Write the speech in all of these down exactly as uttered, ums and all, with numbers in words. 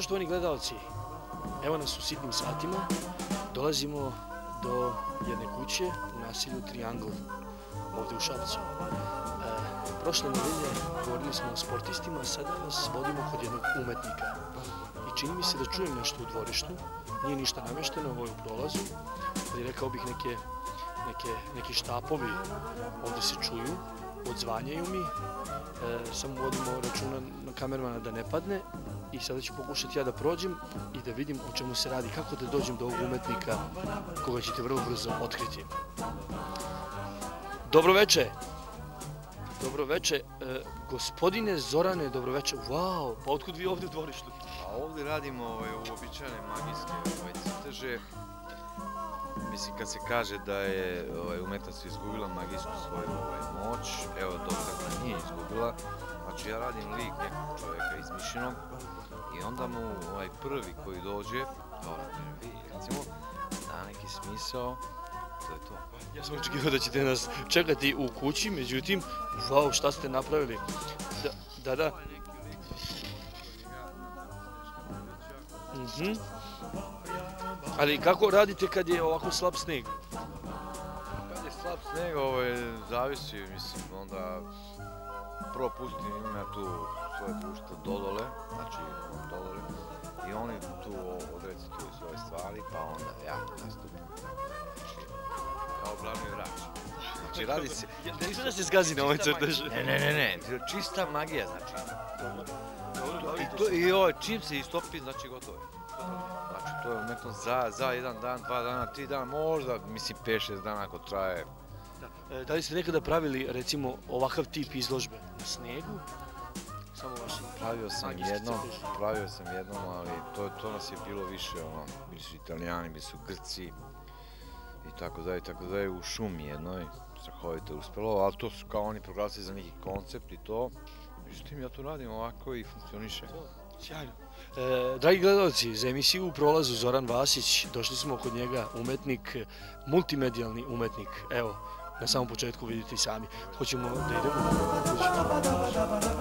Poštovani gledalci, evo nas u sitnim satima, dolazimo do jedne kuće u naselju Triangl, ovdje u Šapcu. E, prošle nedelje govorili smo o sportistima, sada nas vodimo kod jednog umetnika. I čini mi se da čujem nešto u dvorištu, nije ništa namješteno, ovo je u prolazu, ali rekao bih neke, neke, neki štapovi ovdje se čuju, odzvanjaju mi, e, samo vodimo računa na kamermana da ne padne i sada ću pokušati ja da prođem i da vidim o čemu se radi, kako da dođem do ovog umetnika koga ćete vrlo brzo otkriti. Dobroveče! Dobroveče, e, gospodine Zorane, dobroveče. Wow, pa otkud vi ovdje u dvorištu? A ovdje radimo ovaj, uobičajene magijske ovaj, crteže. Mislim, kad se kaže da je ovaj, umetnost izgubila magijsku svoju ovaj, moć, evo, dokazna nije izgubila. Znači, ja radim lik nekog čovjeka izmišljenog i onda mu ovaj, prvi koji dođe, kao na primjer vi, recimo, da neki smisao, to je to. Ja sam očekivao da ćete nas čekati u kući, međutim, wow, šta ste napravili? Da, da, da. Mhm. Ali kako radite kad je ovako slab sneg? Kad je slab sneg, ovaj, zavisi, mislim, onda prvo pustim, imam ja tu svoje društvo Dodole, znači Dodole, i oni tu odrecituju svoje stvari, pa onda ja nastupim. Znači, ja obranujem rač. Znači, radi se... Neću da se zgazi na ovoj crtež. Ne, ne, ne, ne, čista magija, znači. I, to, i ovo, čim se istopi, znači gotovo je. Znači, to je umetnost za, za jedan dan, dva dana, tri dana, možda, mislim, pet šest dana ako traje. Da, e, da li ste nekada pravili, recimo, ovakav tip izložbe na snegu? Samo vaši Pravio sam jednom, pravio sam jednom, ali to, to nas je bilo više, ono, bili su Italijani, bili su Grci i tako dalje, i tako dalje, u šumi jednoj, strahovito uspelo, ali to su kao oni proglasili za neki koncept i to. Međutim, ja to radim ovako i funkcioniše. Sjajno. E, dragi gledalci, za emisiju u prolazu Zoran Vasić, došli smo kod njega, umetnik, multimedijalni umetnik. Evo, na samom početku vidite i sami. Hoćemo da idemo u kuću.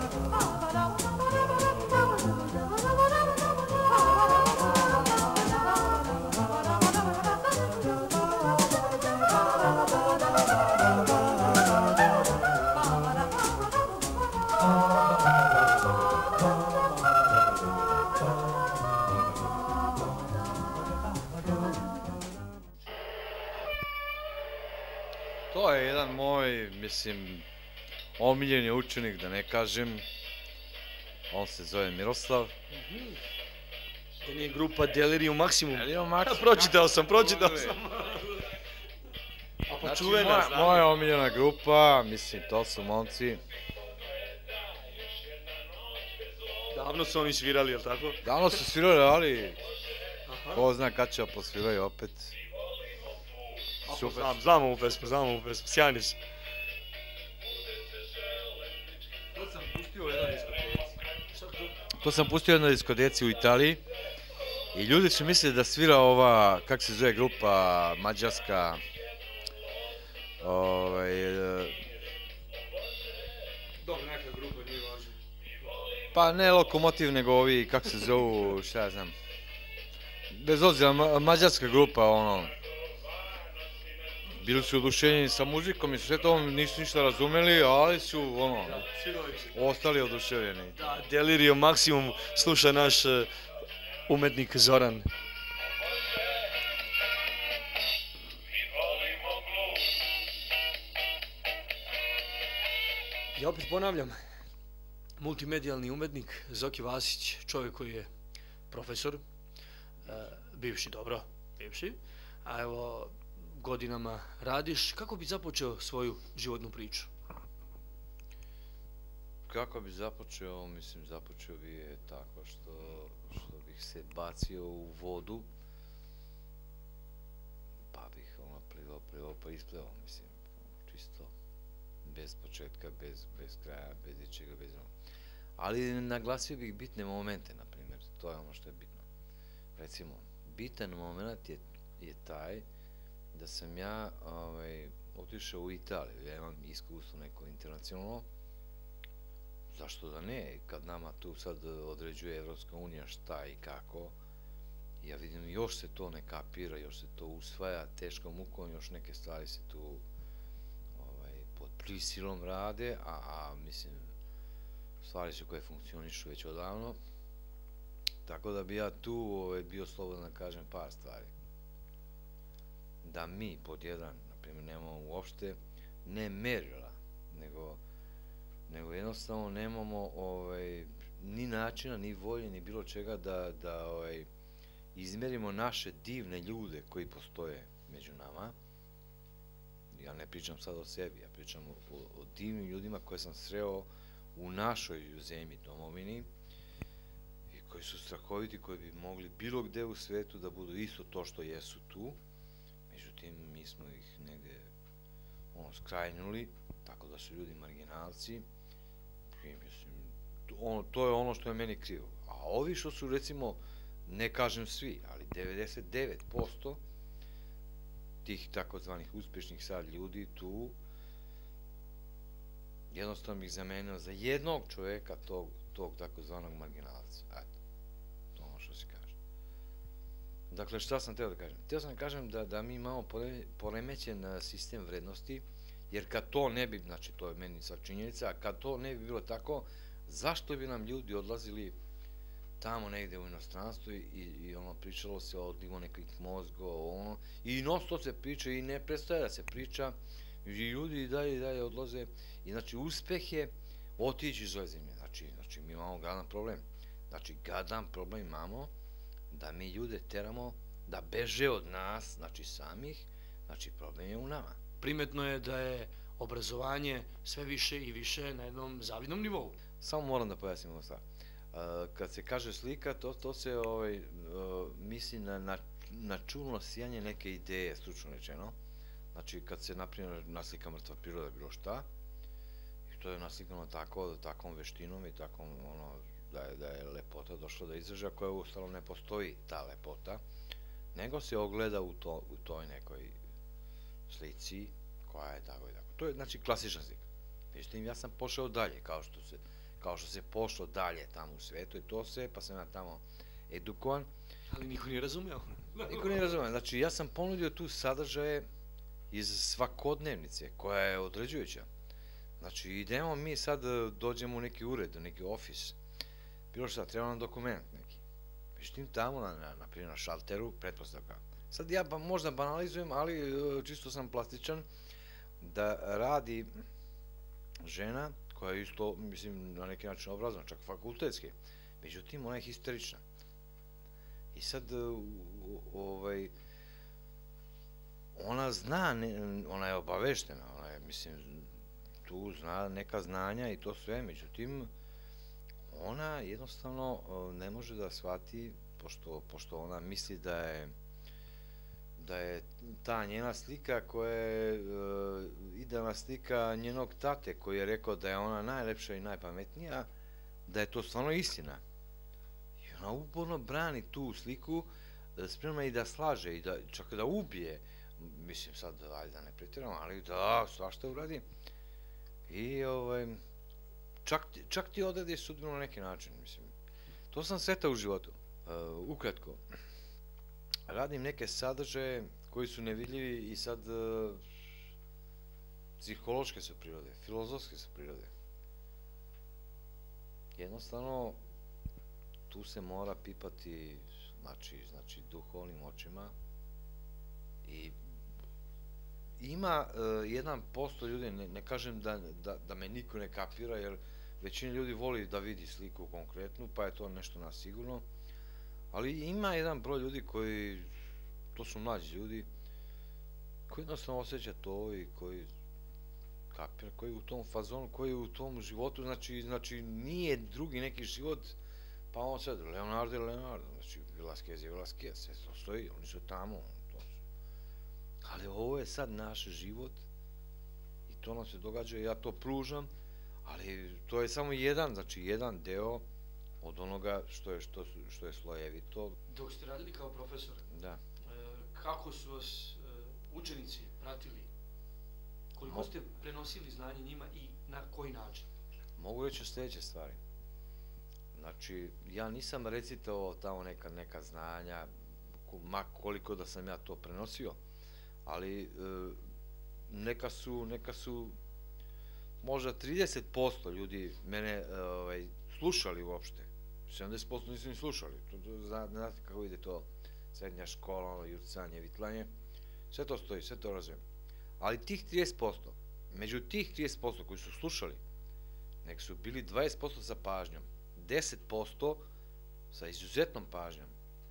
To je jedan moj, mislim, omiljeni učenik, da ne kažem. On se zove Miroslav. To nije grupa Delirium Maximum. Delirium Maximum. Pročitao sam, pročitao sam. A pa Znači, čuvena, moja, znam. moja omiljena grupa, mislim, to su momci. Davno su oni svirali, jel tako? Davno su svirali, ali Aha. ko zna kad će posviraju opet. Super. Znam, znam ovu pesmu, znam ovu pesmu, sjajni su. To sam pustio u jednoj diskoteci. To sam pustio jednoj diskoteci u Italiji i ljudi su mislili da svira ova, kak se zove grupa, mađarska, ovaj, Dobro, neka grupa, nije važno. pa ne Lokomotiv, nego ovi, kak se zovu, šta ja znam, bez obzira, ma- mađarska grupa, ono, bili su oduševljeni sa muzikom i sve to nisu ništa razumeli, ali su, ono, ostali oduševljeni. Da, Delirium Maximum sluša naš uh, umetnik Zoran. Ja opet ponavljam, multimedijalni umetnik Zoki Vasić, čovjek koji je profesor, uh, bivši, dobro, bivši, a evo godinama radiš. Kako bi započeo svoju životnu priču? Kako bi započeo, mislim, započeo bi je tako što, što bih se bacio u vodu, pa bih ono plivao, plivao, pa isplivao, mislim, čisto, bez početka, bez, bez kraja, bez ičega, bez ono. Ali naglasio bih bitne momente, na primjer, to je ono što je bitno. Recimo, bitan moment je, je taj da sam ja ovaj, otišao u Italiju, ja imam iskustvo neko internacionalno, zašto da ne, kad nama tu sad određuje Evropska unija šta i kako, ja vidim još se to ne kapira, još se to usvaja teškom mukom, još neke stvari se tu ovaj, pod prisilom rade, a, a mislim, stvari su koje funkcionišu već odavno, tako da bi ja tu ovaj, bio slobodan da kažem par stvari. Da mi, pod jedan, na primjer, nemamo uopšte, ne merila, nego nego jednostavno nemamo ovaj, ni načina, ni volje, ni bilo čega da, da ovaj, izmerimo naše divne ljude koji postoje među nama. Ja ne pričam sad o sebi, ja pričam o, o divnim ljudima koje sam sreo u našoj zemlji, domovini, i koji su strahoviti, koji bi mogli bilo gde u svetu da budu isto to što jesu tu. Međutim, mi smo ih negde ono, skrajnuli, tako da su ljudi marginalci. I mislim, ono, to je ono što je meni krivo. A ovi što su, recimo, ne kažem svi, ali devedeset devet posto tih takozvanih uspešnih sad ljudi tu, jednostavno bih zamenio za jednog čoveka tog, tog takozvanog marginalca. Eto, to ono što se kaže. Dakle, šta sam teo da kažem? Teo sam da kažem da, da mi imamo poremećen sistem vrednosti, jer kad to ne bi, znači to je meni sad činjenica, a kad to ne bi bilo tako, zašto bi nam ljudi odlazili tamo negde u inostranstvu i, i ono, pričalo se o odlivu nekih mozgova, ono, i non stop se priča i ne prestaje da se priča, i ljudi i dalje i dalje odlaze, i znači uspeh je otići iz ove zemlje, znači, znači mi imamo gadan problem, znači gadan problem imamo da mi ljude teramo da beže od nas, znači samih, znači problem je u nama. Primetno je da je obrazovanje sve više i više na jednom zavidnom nivou. Samo moram da pojasnim ovo stvar. Kad se kaže slika, to, to se ovaj, misli na, na, na čulno sijanje neke ideje, stručno rečeno. Znači, kad se, naprimjer, naslika mrtva priroda, bilo šta, i to je naslikano tako, takvom veštinom i takvom, ono, da je, da je lepota došla do izražaja, koja ustalo ne postoji ta lepota, nego se ogleda u, to, u toj nekoj slici, koja je tako i tako. To je, znači, klasična slika. Međutim, ja sam pošao dalje, kao što se, kao što se pošlo dalje tamo u svetu, i to sve, pa sam ja tamo edukovan. Ali niko nije razumeo. Niko nije razumeo. Znači, ja sam ponudio tu sadržaje iz svakodnevnice, koja je određujuća. Znači, idemo mi sad, dođemo u neki ured, u neki ofis, bilo šta, treba nam dokument neki. Međutim, tamo, na, na, na šalteru, pretpostavka. Sad ja možda banalizujem, ali čisto sam plastičan, da radi žena koja je isto, mislim, na neki način obrazovana, čak fakultetski. Međutim, ona je histerična. I sad, ovaj, ona zna, ona je obaveštena, ona je, mislim, tu zna neka znanja i to sve, međutim, ona jednostavno ne može da shvati, pošto, pošto ona misli da je da je ta njena slika koja je uh, idealna slika njenog tate koji je rekao da je ona najlepša i najpametnija, da je to stvarno istina. I ona uporno brani tu sliku, spremna i da slaže i da čak da ubije, mislim sad, ajde da ne pretjeram, ali da, svašta uradi. I ovaj, čak, čak ti odredi sudbinu na neki način, mislim. To sam sretao u životu. Uh, ukratko, radim neke sadržaje koji su nevidljivi i sad uh, psihološke su prirode, filozofske su prirode. Jednostavno, tu se mora pipati, znači, znači duhovnim očima, i ima uh, jedan posto ljudi, ne, ne kažem da, da, da me niko ne kapira, jer većina ljudi voli da vidi sliku konkretnu, pa je to nešto nasigurno, ali ima jedan broj ljudi koji, to su mlađi ljudi, koji jednostavno osjeća to i koji kapira, koji u tom fazonu, koji u tom životu, znači, znači nije drugi neki život, pa on sad, Leonardo je Leonardo, znači Velasquez je Velasquez, sve to stoji, oni su tamo, to su. Ali ovo je sad naš život i to nam se događa i ja to pružam, ali to je samo jedan, znači jedan deo od onoga što je, što, što je slojevito. Dok ste radili kao profesor, da. Kako su vas učenici pratili? Koliko ste prenosili znanje njima i na koji način? Mogu reći o sljedeće stvari. Znači, ja nisam recitovao tamo neka, neka znanja, ma koliko da sam ja to prenosio, ali e, neka su, neka su možda trideset posto ljudi mene ovaj, slušali uopšte. sedamdeset posto nisu ni slušali. To, to, zna, znate kako ide to srednja škola, ono, jurcanje, vitlanje. Sve to stoji, sve to razumijem. Ali tih trideset posto, među tih trideset posto koji su slušali, nek su bili dvadeset posto sa pažnjom, deset posto sa izuzetnom pažnjom.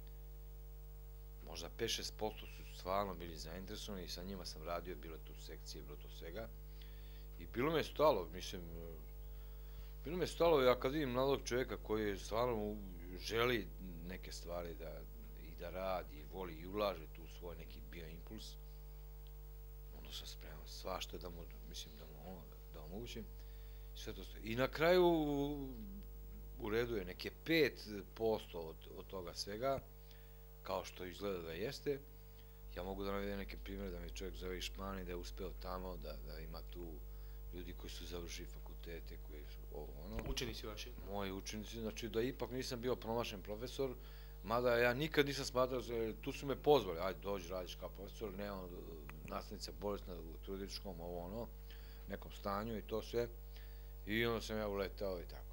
Možda pet do šest posto su stvarno bili zainteresovani i sa njima sam radio, bilo tu sekcije, bilo to svega. I bilo me stalo, mislim, bilo me stalo, ja kad vidim mladog čovjeka koji stvarno želi neke stvari da i da radi, i voli i ulaže tu svoj neki bioimpuls, onda sam spreman svašta da mu, mislim, da mu ono, da omogućim. Sve to stoji. I na kraju u redu je neke pet posto od, od toga svega, kao što izgleda da jeste. Ja mogu da navedem neke primjere da mi čovjek zove iz Španije, da je uspeo tamo, da, da ima tu ljudi koji su završili fakultete, koji su ovo ono. Učenici vaši? Moji učenici, znači da ipak nisam bio promašen profesor, mada ja nikad nisam smatrao, tu su me pozvali, ajde dođi radiš kao profesor, nema nastavnica bolesna u trudničkom, ovo ono, nekom stanju i to sve. I onda sam ja uletao i tako.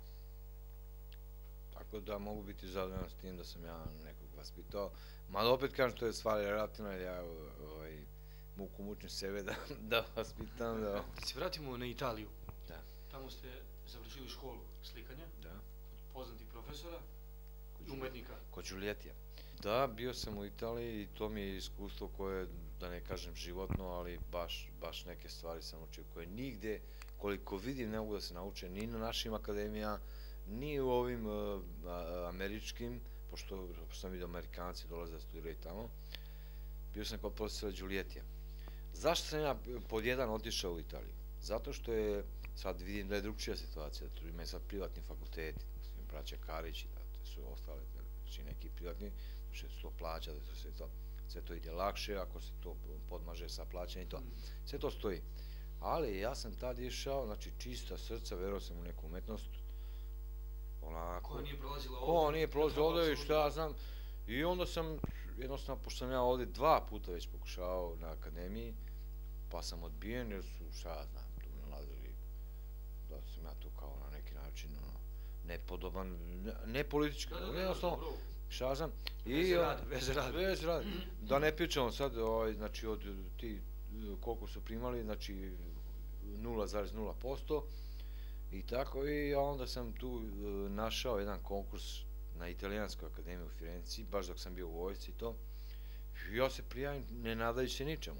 Tako da mogu biti zadovoljan s tim da sam ja nekog vaspitao. Mada opet kažem, to je stvar relativno, jer ja ovaj, muku mučim sebe da, da vaspitam. Da... Da se vratimo na Italiju. Da. Tamo ste završili školu slikanja. Da. Kod poznatih profesora i umetnika. Kod Giulietija. Da, bio sam u Italiji i to mi je iskustvo koje, da ne kažem životno, ali baš, baš neke stvari sam učio koje nigde, koliko vidim, ne mogu da se nauče ni na našim akademijama, ni u ovim uh, američkim, pošto sam vidio Amerikanci dolaze da studiraju tamo. Bio sam kod profesora Giulietija. Zašto sam ja pod jedan otišao u Italiju? Zato što je, sad vidim da je drugčija situacija, tu imaju sad privatni fakulteti, braća Karić i da su ostale, znači neki privatni, što se to plaća, da se to, sve to ide lakše, ako se to podmaže sa plaćanjem i to, sve to stoji. Ali ja sam tad išao, znači čista srca, verovao sam u neku umetnost, onako... Koja nije prolazila ovdje? Koja nije prolazila ovdje i šta ja znam. I onda sam, jednostavno, pošto sam ja ovdje dva puta već pokušao na akademiji, pa sam odbijen jer su, šta ja znam, tu me nalazili, da sam ja tu kao na neki način, ono, nepodoban, ne politički, jednostavno, šta ja znam. Veze radi, veze radi. Veze radi. Da ne pričamo sad, znači, od ti, koliko su primali, znači, nula zarez nula posto. I tako, i onda sam tu našao jedan konkurs na Italijanskoj akademiji u Firenci, baš dok sam bio u vojsci i to. I ja se prijavim, ne nadajući se ničemu.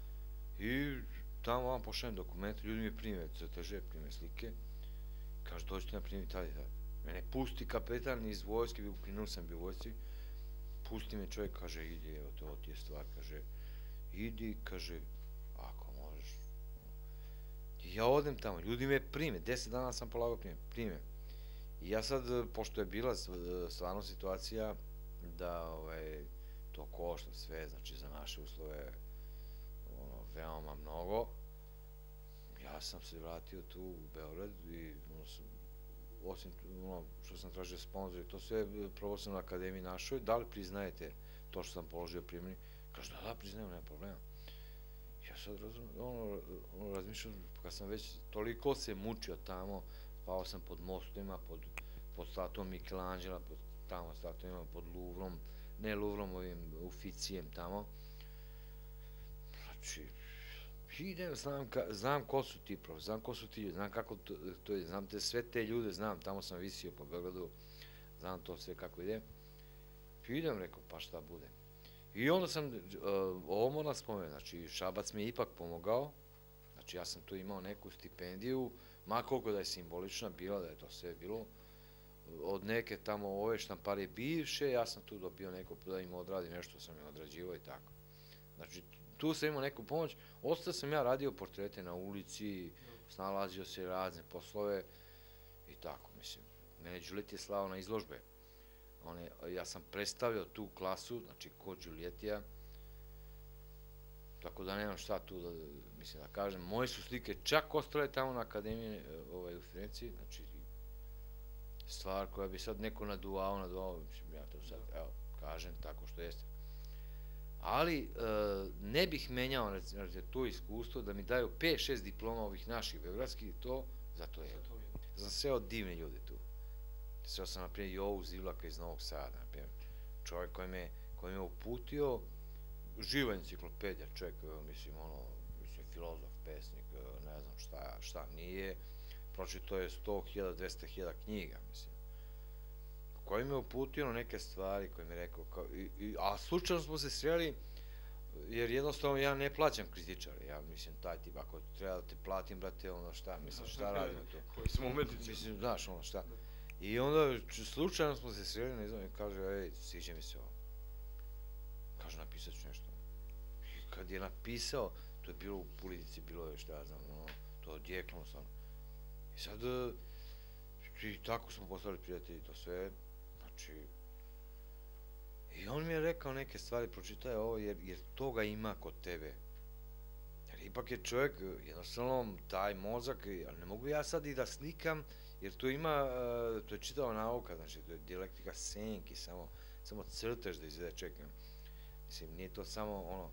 I tamo vam pošaljem dokument, ljudi mi prime crteže, prime slike. Kaže, dođite na primjer Italije. Mene pusti kapetan iz vojske, ukinuo sam bio u vojsci. Pusti me čovjek, kaže, idi, evo to ti je stvar, kaže, idi, kaže, ako možeš. I ja odem tamo, ljudi me prime, deset dana sam polagao prime, prime. I ja sad, pošto je bila stvarno situacija da ovaj, to košta sve, znači za naše uslove ono, veoma mnogo, ja sam se vratio tu u Beograd i ono, sam, osim ono, što sam tražio sponzor i to sve, probao sam na akademiji našoj, da li priznajete to što sam položio primjeni? Kaže, da, da, priznajem, nema problema. Ja sad ono, ono razmišljam, kad sam već toliko se mučio tamo, pao sam pod mostovima, pod, pod statuom Michelangela, pod tamo statuima, pod Louvrom, ne Louvrom, ovim Uficijem tamo. Znači, idem, znam, ka, znam ko su ti prof, znam ko su ti ljudi, znam kako to, to je, znam te sve te ljude, znam, tamo sam visio po Beogradu, znam to sve kako ide. I idem, rekao, pa šta bude. I onda sam, uh, ovo moram spomenuti, znači Šabac mi je ipak pomogao, znači ja sam tu imao neku stipendiju, ma koliko da je simbolična bila, da je to sve bilo, od neke tamo ove štamparije bivše, ja sam tu dobio neko da im odradi nešto, sam im odrađivao i tako. Znači, tu sam imao neku pomoć, ostao sam ja radio portrete na ulici, snalazio se razne poslove i tako, mislim. Mene Giulieti je slao na izložbe. Ja sam predstavio tu klasu, znači kod Giulietija, Tako da nemam šta tu da, mislim da kažem. Moje su slike čak ostale tamo na akademiji ovaj, u Firenci, znači stvar koja bi sad neko naduvao, naduvao, mislim, ja to sad, evo, kažem tako što jeste. Ali ne bih menjao to iskustvo da mi daju pet šest diploma ovih naših beogradskih, to, zato je. Znam sve od divne ljude tu. Sreo sam, naprimjer, Jovu Zivlaka iz Novog Sada, naprimjer, čovjek koji me, koji me uputio, živa enciklopedija, čovjek, mislim, ono, mislim, filozof, pesnik, ne znam šta, šta nije, pročito je sto hiljada, dvesta hiljada knjiga, mislim, koji me uputio na neke stvari, koji mi je rekao, kao, i, i, a slučajno smo se sreli, jer jednostavno ja ne plaćam kritičare, ja mislim, taj tip, ako treba da te platim, brate, ono šta, mislim, šta radimo tu? Koji smo umetnici. Mislim, znaš, ono šta. I onda, slučajno smo se sreli, ne znam, i kaže, ej, sviđa mi se ovo. Kaže, napisat ću nešto. I kad je napisao, to je bilo u politici, bilo je šta ja znam, ono, to je odjeknulo stvarno. I sad, i tako smo postali prijatelji, to sve, znači, i on mi je rekao neke stvari, pročitaj ovo, jer, jer toga ima kod tebe. Jer ipak je čovjek, jednostavno, taj mozak, ali ne mogu ja sad i da slikam, jer to ima, to je čitava nauka, znači, to je dijalektika senki, samo, samo crtež da izvede čekam. Mislim, nije to samo, ono,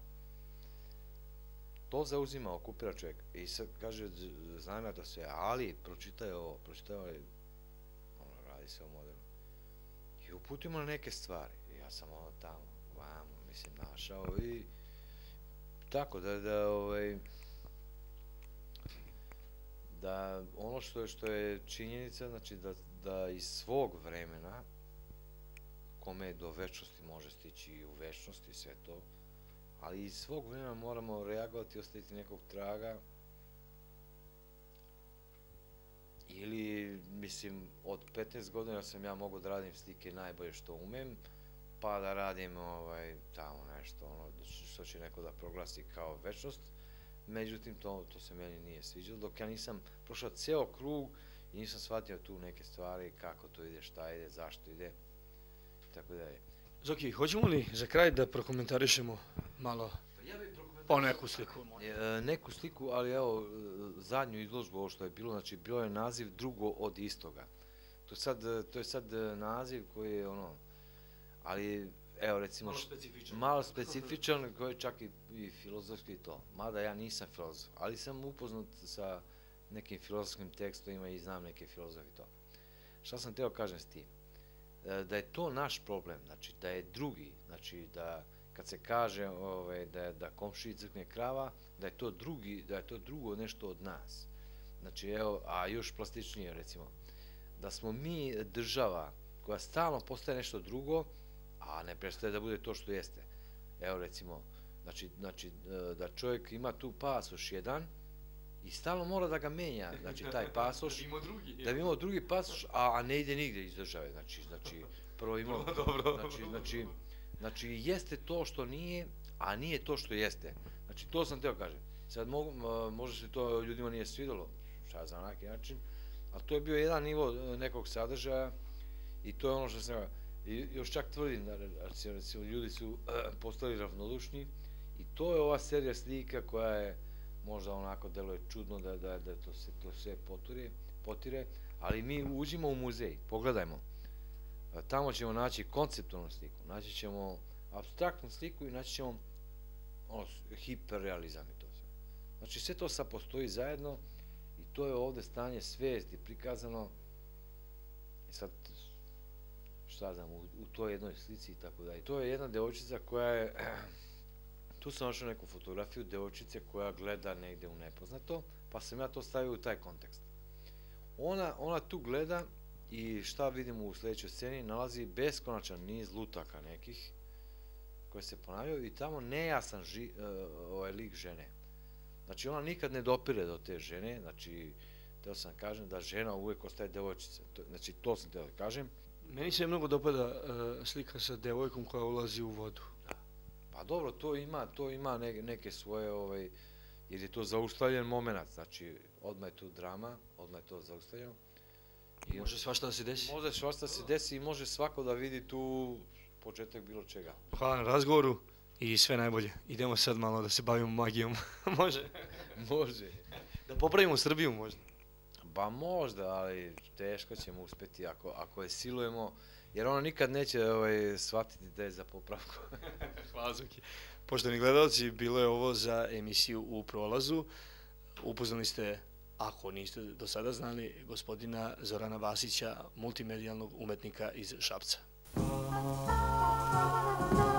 to zauzima, okupira čovjek. I sad kaže, znam ja to sve, ali pročitaj ovo, pročitaj ovo, ono, radi se o modernu. I uputimo na neke stvari. Ja sam ono tamo, vamo, mislim, našao i tako da, da, ovaj, da ono što je, što je činjenica, znači da, da iz svog vremena, kome do večnosti može stići i u večnosti sve to, ali iz svog vremena moramo reagovati i ostaviti nekog traga, ili, mislim, od petnaest godina sam ja mogao da radim slike najbolje što umem, pa da radim ovaj, tamo nešto, ono, što će neko da proglasi kao večnost, međutim, to, to se meni nije sviđalo, dok ja nisam prošao ceo krug i nisam shvatio tu neke stvari, kako to ide, šta ide, zašto ide, tako da je. Zoki, hoćemo li za kraj da prokomentarišemo malo po neku sliku? Neku sliku, ali evo, zadnju izložbu, ovo što je bilo, znači, bilo je naziv Drugo od istoga. To je sad, to je sad naziv koji je, ono, ali, evo, recimo, malo specifičan, malo specifičan, koji je čak i, i filozofski to. Mada ja nisam filozof, ali sam upoznat sa nekim filozofskim tekstovima i znam neke filozofi to. Šta sam teo kažem s tim? Da je to naš problem, znači, da je drugi, znači, da kad se kaže ovaj, da, da komšiji crkne krava, da je to drugi, da je to drugo nešto od nas. Znači, evo, a još plastičnije, recimo, da smo mi država koja stalno postaje nešto drugo, a ne prestaje da bude to što jeste. Evo, recimo, znači, znači da čovjek ima tu pasoš jedan i stalno mora da ga menja, znači, taj pasoš, da bi imao drugi, da bi imao drugi pasoš, a, a ne ide nigde iz države, znači, znači, prvo imao, znači, znači, znači, jeste to što nije, a nije to što jeste. Znači, to sam teo kažem. Sad, mogu, možda se to ljudima nije svidalo, šta za neki način, ali to je bio jedan nivo nekog sadržaja i to je ono što sam, i još čak tvrdim da, recimo, ljudi su postali ravnodušni i to je ova serija slika koja je, možda onako deluje čudno da, da, da to, se, to sve potire, potire, ali mi uđimo u muzej, pogledajmo. Tamo ćemo naći konceptualnu sliku, naći ćemo apstraktnu sliku i naći ćemo ono, hiperrealizam i to sve. Znači sve to sad postoji zajedno i to je ovde stanje svesti prikazano i sad šta znam, u, u toj jednoj slici i tako da. I to je jedna devojčica koja je, tu sam našao neku fotografiju devojčice koja gleda negde u nepoznato, pa sam ja to stavio u taj kontekst. Ona, ona tu gleda i šta vidimo u sledećoj sceni, nalazi beskonačan niz lutaka nekih koje se ponavljaju i tamo nejasan ži, uh, ovaj lik žene. Znači ona nikad ne dopire do te žene, znači teo sam kažem da žena uvek ostaje devojčica, to, znači to sam teo da kažem. Meni se mnogo dopada uh, slika sa devojkom koja ulazi u vodu. Da. Pa dobro, to ima, to ima neke, neke svoje, ovaj, jer je to zaustavljen moment, znači odmah je tu drama, odmah je to zaustavljeno. I može svašta da se desi? Može svašta da se desi i može svako da vidi tu početak bilo čega. Hvala na razgovoru. i sve najbolje. Idemo sad malo da se bavimo magijom. Može? Može. Da popravimo Srbiju možda. Ba možda, ali teško ćemo uspjeti ako, ako je silujemo, jer ono nikad neće ovaj, shvatiti da je za popravku. Hvala Zoki. Poštovani gledalci, bilo je ovo za emisiju U prolazu. Upoznali ste, ako niste do sada znali, gospodina Zorana Vasića, multimedijalnog umetnika iz Šapca.